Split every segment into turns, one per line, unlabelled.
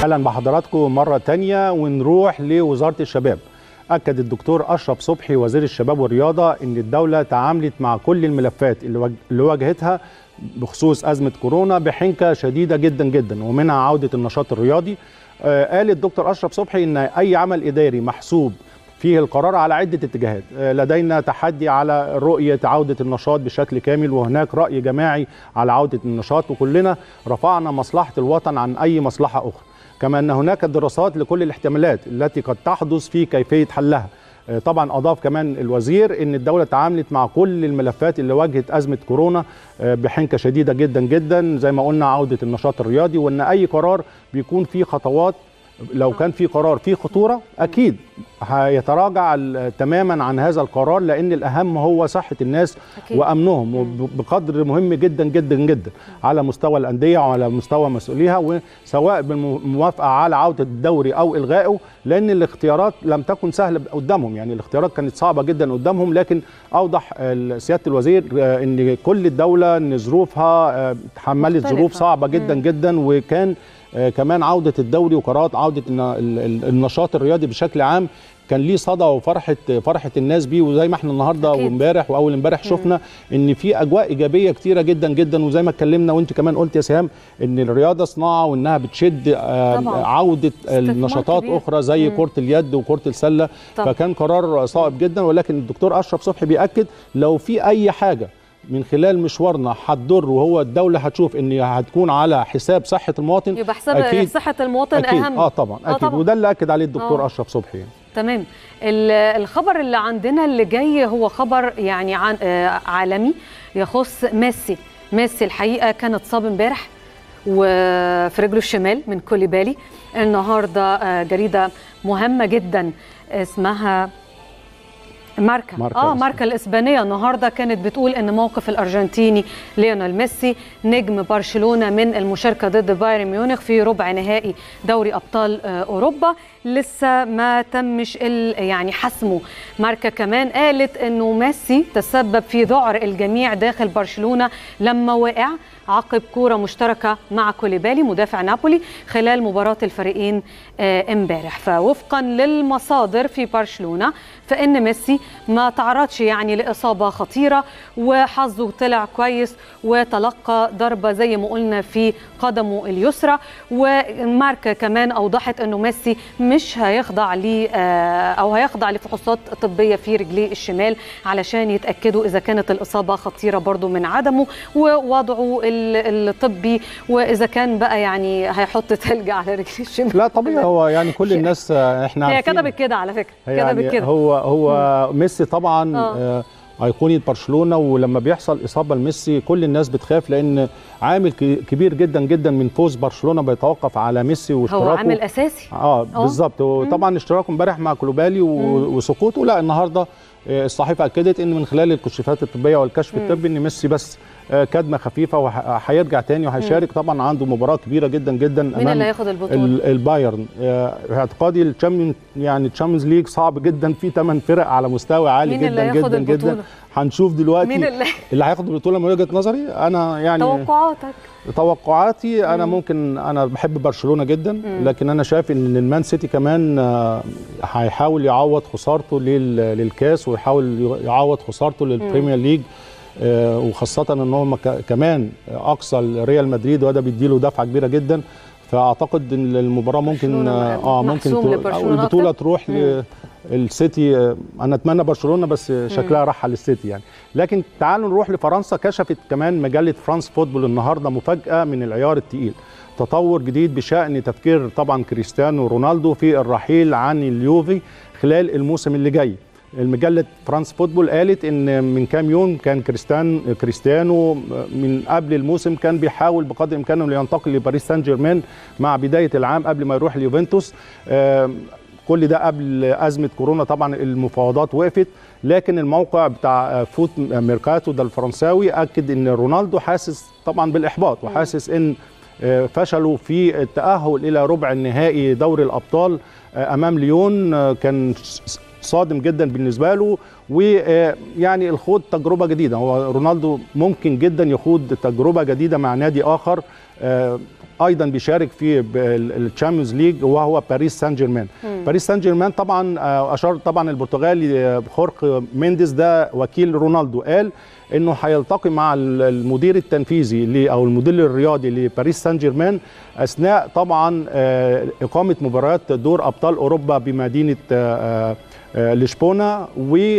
اهلا بحضراتكم مره تانية ونروح لوزاره الشباب. اكد الدكتور اشرف صبحي وزير الشباب والرياضه ان الدوله تعاملت مع كل الملفات اللي واجهتها بخصوص ازمه كورونا بحنكه شديده جدا جدا، ومنها عوده النشاط الرياضي. قال الدكتور اشرف صبحي ان اي عمل اداري محسوب فيه القرار على عدة اتجاهات. لدينا تحدي على رؤية عودة النشاط بشكل كامل، وهناك رأي جماعي على عودة النشاط، وكلنا رفعنا مصلحة الوطن عن أي مصلحة أخرى. كما أن هناك دراسات لكل الاحتمالات التي قد تحدث في كيفية حلها. طبعا أضاف كمان الوزير أن الدولة تعاملت مع كل الملفات اللي واجهت أزمة كورونا بحنكة شديدة جدا جدا، زي ما قلنا عودة النشاط الرياضي، وأن أي قرار بيكون فيه خطوات. لو كان في قرار فيه خطورة أكيد هيتراجع تماما عن هذا القرار، لأن الأهم هو صحة الناس أكيد. وأمنهم بقدر مهم جدا جدا جدا على مستوى الأندية وعلى مستوى مسؤوليها، وسواء بالموافقة على عودة الدوري أو إلغائه، لأن الاختيارات لم تكن سهلة قدامهم. يعني الاختيارات كانت صعبة جدا قدامهم، لكن أوضح سيادة الوزير أن كل الدولة أن ظروفها تحملت ظروف صعبة جدا جدا، وكان كمان عودة الدوري وقرارات عودة النشاط الرياضي بشكل عام كان ليه صدى وفرحة الناس بيه. وزي ما احنا النهارده وامبارح واول امبارح شفنا ان في اجواء ايجابيه كتيره جدا جدا، وزي ما اتكلمنا وانت كمان قلت يا سهام ان الرياضه صناعه وانها بتشد عوده النشاطات اخرى زي كره اليد وكره السله. فكان قرار صائب جدا، ولكن الدكتور اشرف صبحي بيأكد لو في اي حاجه من خلال مشوارنا هتضر، وهو الدولة هتشوف ان هتكون على حساب صحة المواطن،
يبقى حساب صحة المواطن
أكيد.
أهم.
طبعا أكيد طبعا. وده اللي أكد عليه الدكتور أشرف صبحي يعني.
تمام. الخبر اللي عندنا اللي جاي هو خبر يعني عالمي يخص ميسي الحقيقة كان اتصاب امبارح وفي رجله الشمال من كوليبالي. النهارده جريدة مهمة جدا اسمها ماركا الإسبانية النهارده كانت بتقول ان موقف الارجنتيني ليونيل ميسي نجم برشلونة من المشاركة ضد بايرن ميونخ في ربع نهائي دوري ابطال اوروبا لسه ما تمش يعني حسمه. ماركا كمان قالت انه ميسي تسبب في ذعر الجميع داخل برشلونة لما وقع عقب كورة مشتركة مع كوليبالي مدافع نابولي خلال مباراة الفريقين امبارح. فوفقا للمصادر في برشلونة فإن ميسي ما تعرضش يعني لإصابة خطيرة، وحظه طلع كويس وتلقى ضربة زي ما قلنا في قدمه اليسرى. وماركا كمان أوضحت أنه ميسي مش هيخضع أو هيخضع لفحوصات طبية في رجليه الشمال علشان يتأكدوا إذا كانت الإصابة خطيرة برضو من عدمه ووضعه الطبي، وإذا كان بقى يعني هيحط تلج على رجليه الشمال.
لا طبيعي، هو يعني كل الناس احنا
هي كتبت كده على فكرة،
يعني كده. هو ميسي طبعا أيقونة برشلونة، ولما بيحصل إصابة لميسي كل الناس بتخاف، لأن عامل كبير جدا جدا من فوز برشلونة بيتوقف على ميسي واشتراكه.
هو عامل أساسي.
بالظبط. وطبعا اشتراكه امبارح مع كولوبالي وسقوطه. لا النهارده الصحيفة أكدت إن من خلال الكشوفات الطبية والكشف الطبي إن ميسي بس كدمة خفيفة وهيرجع تاني وهيشارك. طبعا عنده مباراة كبيرة جدا جدا
مين اللي هياخد البطولة؟
البايرن. اعتقادي الشامبيونز ليج صعب جدا، في 8 فرق على مستوى عالي جدا جدا جدا. هنشوف دلوقتي مين اللي هياخد البطولة. من وجهة نظري أنا يعني توقعاتي أنا ممكن أنا بحب برشلونة جدا، لكن أنا شايف إن المان سيتي كمان هيحاول يعوض خسارته للكاس ويحاول يعوض خسارته للبريمير ليج، وخاصة ان هم كمان اقصى ريال مدريد وده بيديله دفعة كبيرة جدا. فاعتقد ان المباراة ممكن البطولة تروح للسيتي. انا اتمنى برشلونة بس شكلها راح على السيتي يعني. لكن تعالوا نروح لفرنسا. كشفت كمان مجلة فرانس فوتبول النهارده مفاجأة من العيار الثقيل، تطور جديد بشأن تفكير طبعا كريستيانو رونالدو في الرحيل عن اليوفي خلال الموسم اللي جاي. المجلة فرانس فوتبول قالت ان من كام يوم كان كريستيانو من قبل الموسم كان بيحاول بقدر امكانه لينتقل لباريس سان جيرمان مع بداية العام قبل ما يروح اليوفنتوس. كل ده قبل أزمة كورونا. طبعا المفاوضات وقفت، لكن الموقع بتاع فوت ميركاتو ده الفرنساوي أكد ان رونالدو حاسس طبعا بالإحباط، وحاسس ان فشلوا في التأهل إلى ربع النهائي دوري الأبطال أمام ليون. كان صادم جدا بالنسبه له، ويعني الخوض تجربه جديده. هو رونالدو ممكن جدا يخوض تجربه جديده مع نادي اخر ايضا بيشارك في الشامبيونز ليج، وهو باريس سان جيرمان. باريس سان جيرمان طبعا اشار طبعا البرتغالي خورخ مينديز ده وكيل رونالدو، قال انه هيلتقي مع المدير التنفيذي او المدير الرياضي لباريس سان جيرمان اثناء طبعا اقامه مباريات دور ابطال اوروبا بمدينه لشبونه،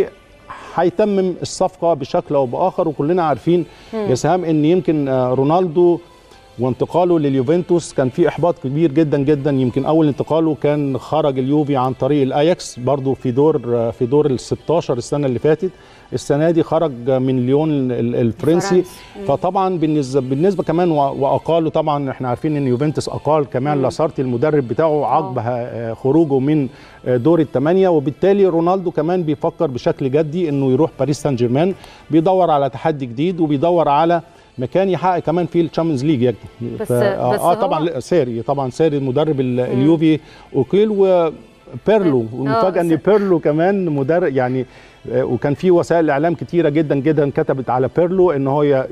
وهيتمم الصفقه بشكل او باخر. وكلنا عارفين يا سهام ان يمكن رونالدو وانتقاله لليوفنتوس كان في احباط كبير جدا جدا. يمكن اول انتقاله كان خرج اليوفي عن طريق الاياكس برضو في دور ال 16 السنه اللي فاتت. السنه دي خرج من ليون الفرنسي. فطبعا بالنسبه كمان واقالوا طبعا، احنا عارفين ان يوفنتوس اقال كمان لاسارتي المدرب بتاعه عقب خروجه من دور الثمانيه، وبالتالي رونالدو كمان بيفكر بشكل جدي انه يروح باريس سان جيرمان، بيدور على تحدي جديد وبيدور على مكان يحقق كمان في الشامبيونز ليج يعني.
بس
طبعا ساري المدرب اليوفي اوكيل وبيرلو، والمفاجاه ان بيرلو كمان مدرب يعني. وكان في وسائل اعلام كتيره جدا جدا كتبت على بيرلو ان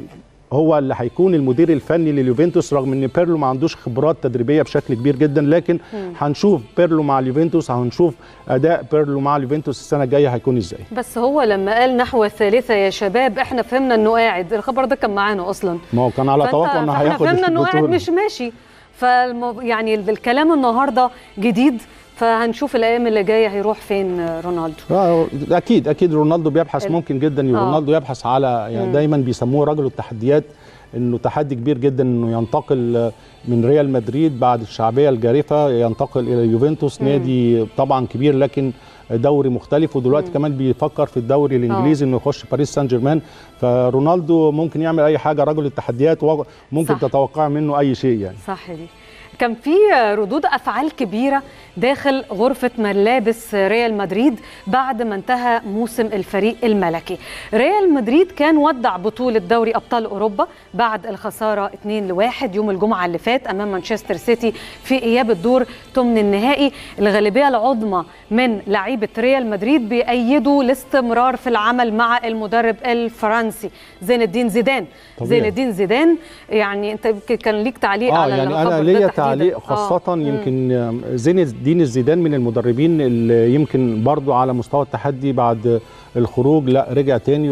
هو اللي هيكون المدير الفني لليوفنتوس، رغم ان بيرلو ما عندوش خبرات تدريبيه بشكل كبير جدا. لكن هنشوف بيرلو مع اليوفنتوس، هنشوف اداء بيرلو مع اليوفنتوس السنه الجايه هيكون ازاي.
بس هو لما قال نحو الثالثه يا شباب احنا فهمنا انه قاعد، الخبر ده كان معانا اصلا،
ما هو كان على توقع انه هياخد
فهمنا انه قاعد مش ماشي. يعني الكلام النهارده جديد، فهنشوف الايام اللي جايه هيروح فين رونالدو.
اكيد رونالدو بيبحث ممكن جدا رونالدو يبحث على يعني دايما بيسموه رجل التحديات، انه تحدي كبير جدا انه ينتقل من ريال مدريد بعد الشعبيه الجارفه ينتقل الى اليوفنتوس، نادي طبعا كبير لكن دوري مختلف، ودلوقتي كمان بيفكر في الدوري الانجليزي انه يخش باريس سان جيرمان. فرونالدو ممكن يعمل اي حاجه، رجل التحديات، وممكن تتوقع منه اي شيء يعني.
صح دي. كان في ردود أفعال كبيرة داخل غرفة ملابس ريال مدريد بعد ما انتهى موسم الفريق الملكي. ريال مدريد كان ودع بطولة دوري أبطال أوروبا بعد الخسارة 2-1 يوم الجمعة اللي فات أمام مانشستر سيتي في إياب الدور ثمن النهائي. الغالبية العظمى من لعيبة ريال مدريد بيأيدوا الاستمرار في العمل مع المدرب الفرنسي زين الدين زيدان. زين الدين زيدان يعني أنت كان ليك تعليق على
يعني أنا ليا تعليق خاصة يمكن زين الدين الزيدان من المدربين اللي يمكن برضو على مستوى التحدي بعد الخروج لا رجع تاني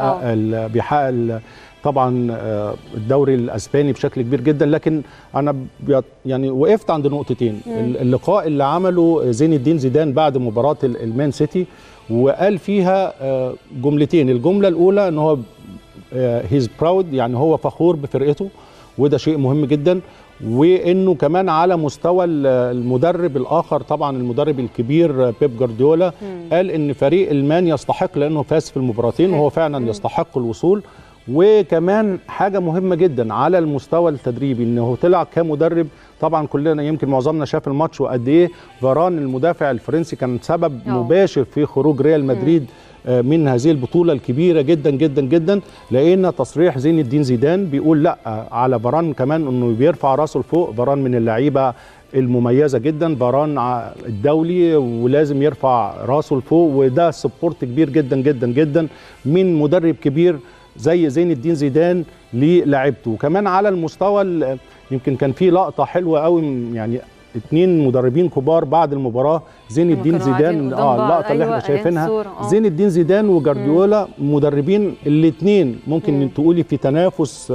وبيحقق طبعا الدوري الاسباني بشكل كبير جدا. لكن انا يعني وقفت عند نقطتين. اللقاء اللي عمله زين الدين زيدان بعد مباراة المان سيتي وقال فيها جملتين. الجملة الاولى ان هو هيز براود، يعني هو فخور بفرقته وده شيء مهم جدا، وانه كمان على مستوى المدرب الاخر طبعا المدرب الكبير بيب جوارديولا قال ان فريق المان يستحق لانه فاز في المباراتين وهو فعلا يستحق الوصول. وكمان حاجه مهمه جدا على المستوى التدريبي انه طلع كمدرب. طبعا كلنا يمكن معظمنا شاف الماتش وقد ايه فاران المدافع الفرنسي كان سبب مباشر في خروج ريال مدريد من هذه البطوله الكبيره جدا جدا جدا. لقينا تصريح زين الدين زيدان بيقول لا على فاران كمان انه بيرفع راسه لفوق. فاران من اللعيبه المميزه جدا، فاران الدولي ولازم يرفع راسه لفوق، وده سبورت كبير جدا جدا جدا من مدرب كبير زي زين الدين زيدان للاعيبته. وكمان على المستوى يمكن كان في لقطه حلوه قوي، يعني اتنين مدربين كبار بعد المباراه زين الدين زيدان اللقطه اللي احنا شايفينها زين الدين زيدان وجوارديولا مدربين الاثنين ممكن تقولي في تنافس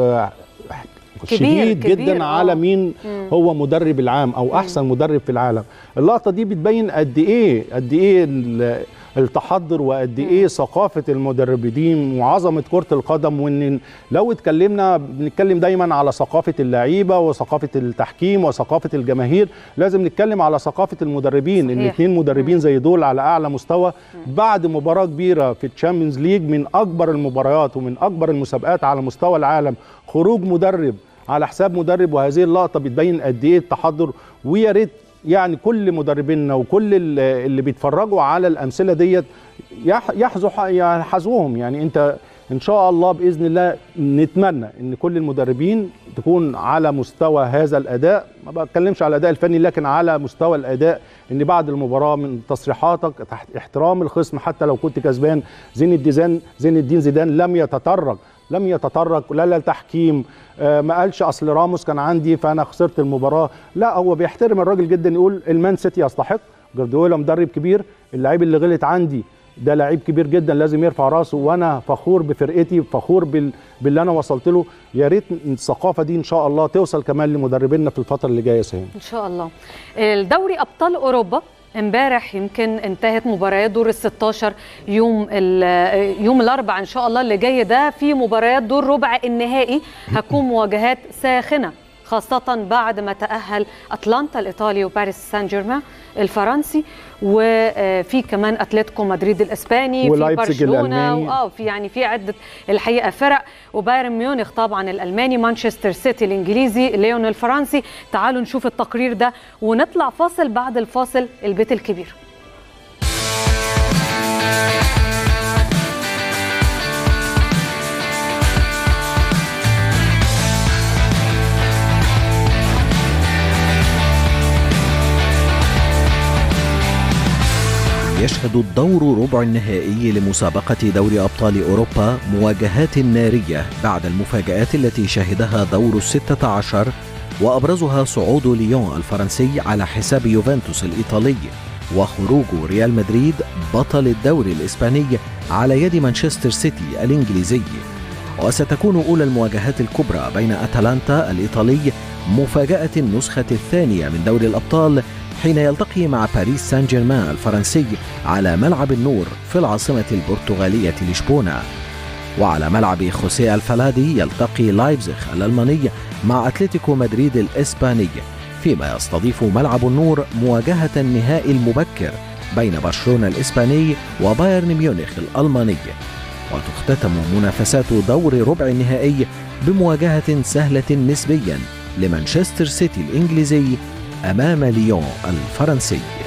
شديد جدا على مين هو مدرب العام او احسن مدرب في العالم. اللقطه دي بتبين قد ايه التحضر وقد ايه ثقافه المدربين وعظمه كره القدم. وان لو اتكلمنا بنتكلم دايما على ثقافه اللعيبه وثقافه التحكيم وثقافه الجماهير، لازم نتكلم على ثقافه المدربين. ان اثنين مدربين زي دول على اعلى مستوى بعد مباراه كبيره في الشامبيونز ليج من اكبر المباريات ومن اكبر المسابقات على مستوى العالم، خروج مدرب على حساب مدرب، وهذه اللقطه بتبين قد ايه التحضر. ويا ريت يعني كل مدربينا وكل اللي بيتفرجوا على الامثله ديت يحظوا حظوهم. يعني انت ان شاء الله باذن الله نتمنى ان كل المدربين تكون على مستوى هذا الاداء، ما بتكلمش على الاداء الفني لكن على مستوى الاداء، ان بعد المباراه من تصريحاتك تحت احترام الخصم حتى لو كنت كسبان. زين الدين زيدان لم يتطرق لا للتحكيم، ما قالش اصل راموس كان عندي فانا خسرت المباراه، لا هو بيحترم الراجل جدا، يقول المان سيتي يستحق، جوارديولا مدرب كبير، اللعيب اللي غلط عندي ده لعيب كبير جدا لازم يرفع راسه، وانا فخور بفرقتي، فخور باللي انا وصلت له. يا ريت الثقافه دي ان شاء الله توصل كمان لمدربينا في الفتره اللي جايه. سهيم
ان شاء الله. الدوري ابطال اوروبا امبارح يمكن انتهت مباريات دور ال16، يوم الاربعاء ان شاء الله اللي جاي ده في مباريات دور ربع النهائي، هتكون مواجهات ساخنه خاصة بعد ما تأهل أتلانتا الإيطالي وباريس سان جيرمان الفرنسي، وفي كمان أتلتيكو مدريد الإسباني، في برشلونة، في عدة الحقيقة فرق، وبايرن ميونخ طبعا الألماني، مانشستر سيتي الإنجليزي، ليون الفرنسي. تعالوا نشوف التقرير ده ونطلع فاصل، بعد الفاصل البيت الكبير.
يشهد الدور ربع النهائي لمسابقة دوري أبطال أوروبا مواجهات نارية بعد المفاجآت التي شهدها دور 16، وأبرزها صعود ليون الفرنسي على حساب يوفنتوس الإيطالي، وخروج ريال مدريد بطل الدوري الإسباني على يد مانشستر سيتي الإنجليزي. وستكون أولى المواجهات الكبرى بين أتلانتا الإيطالي مفاجأة النسخة الثانية من دوري الأبطال، حين يلتقي مع باريس سان جيرمان الفرنسي على ملعب النور في العاصمة البرتغالية لشبونة. وعلى ملعب خوسيه الفلادي يلتقي لايبزيغ الألماني مع أتلتيكو مدريد الإسباني، فيما يستضيف ملعب النور مواجهة النهائي المبكر بين برشلونة الإسباني وبايرن ميونخ الألماني. وتختتم منافسات دور ربع النهائي بمواجهة سهلة نسبيا لمانشستر سيتي الإنجليزي أمام ليون الفرنسي.